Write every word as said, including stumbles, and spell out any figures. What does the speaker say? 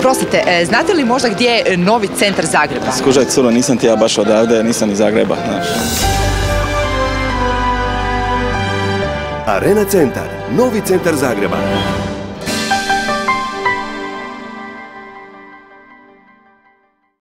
Oprostite, e, znate li možda gdje je novi centar Zagreba? Skužaj, curo, nisam ti ja baš odavde, nisam iz Zagreba, znaš. Arena Centar, novi centar Zagreba.